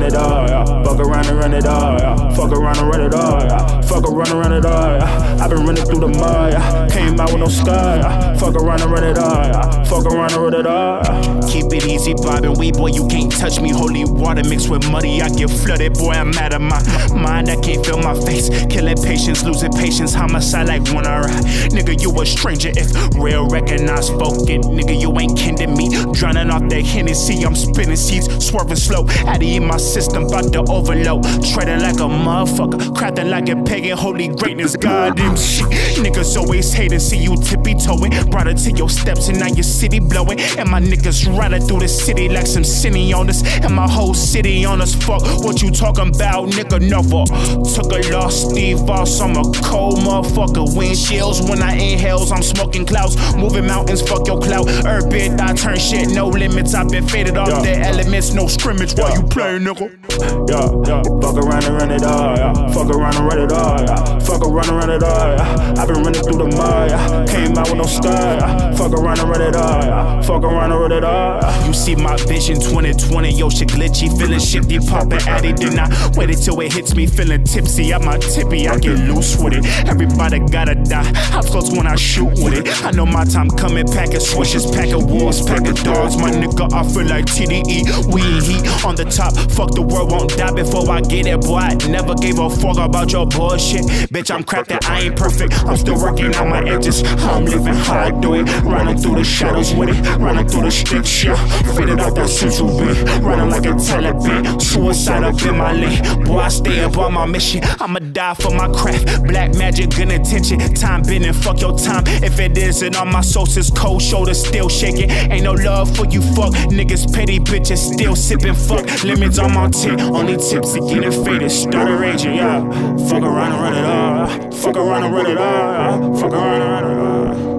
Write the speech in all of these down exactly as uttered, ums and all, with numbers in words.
run it all, yeah. Fuck around and run it all, yeah. Fuck around and run it all, yeah. Fuck around and run it all, yeah. I've been running through the mud, yeah. Came out with no scar, yeah. Fuck around and run it all, yeah. Fuck around and run it all, yeah. Keep it easy, bobbing weed, boy, you can't touch me. Holy water mixed with muddy, I get flooded, boy, I'm out of my mind, I can't feel my face. Killing patience, losing patience, homicide like when I ride. Nigga, you a stranger if real recognize spoken. Nigga, you ain't kin to me. Drowning off that Hennessy, I'm spinning seeds, swerving slow. Addy in my system, bout to overload. Treading like a motherfucker, crafting like a pagan, holy greatness, God them shit. Niggas always hate to see you tippy-toeing. Brought it to your steps and now your city blowing. And my niggas riding through the city like some city on us. And my whole city on us, fuck what you talking about, nigga, never. Took a lost Steve Voss, I'm a cold motherfucker. Windshields when I inhales, I'm smoking clouds. Moving mountains, fuck your clout. Urban, I turn shit, no limits. I've been faded off yeah. the elements, no scrimmage while you playing, nigga. Yeah, yeah. Fuck around and run it all, yeah. Fuck around and run it all, yeah. Fuck around and run it all, yeah. I've been running through the mud, yeah. Came out with no scar, yeah. Fuck around and run it all, yeah. Fuck around and run it all, yeah. You see my vision twenty twenty, yo shit glitchy, feeling shifty, poppin' addy. Then I wait until it hits me, feeling tipsy. I'm my tippy, I get loose with it. Everybody gotta die, I floats when I shoot with it. I know my time coming, pack of swishes, pack of wolves, pack of dogs. My nigga, I feel like T D E, we in heat on the top. Fuck the world, won't die before I get it, boy. I never gave a fuck about your bullshit. Bitch, I'm crafted, I ain't perfect. I'm still working on my edges. I'm living how I do it. Running through the shadows with it. Running through the sticks, yeah. Fitted out that central beat. Running like a Taliban. Suicide up in my lane. Boy, I stay up on my mission. I'ma die for my craft. Black magic, good attention. Time bending, fuck your time. If it isn't on my sources, cold shoulders still shaking. Ain't no love for you fuck niggas, petty bitches still sipping fuck. Limits on my tip, only tipsy, getting faded, started raging, yeah. Fuck around and run it all. Fuck around and run it all. Fuck around and run it all.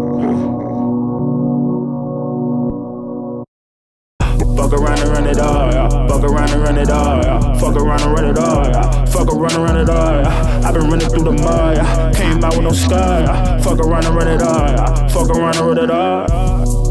Fuck around and run it all, yeah. Fuck around and run it all, yeah. Fuck around and run it all, yeah. Fuck around and run it all, yeah. I've been running through the mud, yeah. Came out with no scar, yeah. Fuck around and run it all, yeah. Fuck around and run it all.